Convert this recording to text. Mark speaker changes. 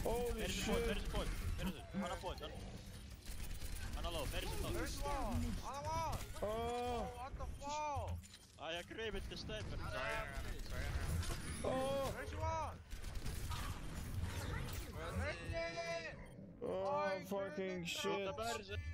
Speaker 1: Holy
Speaker 2: Where is the
Speaker 1: shit.
Speaker 2: point? Where is the point? Where is it? Anna point. Anna low. Where is it?
Speaker 3: There's one! Anna one!
Speaker 1: Oh.
Speaker 3: Oh, what the fuck?
Speaker 2: I agree with the statement.
Speaker 1: Oh.
Speaker 3: There's one! Where's it?
Speaker 1: Oh, fucking shit.
Speaker 2: Waar is het?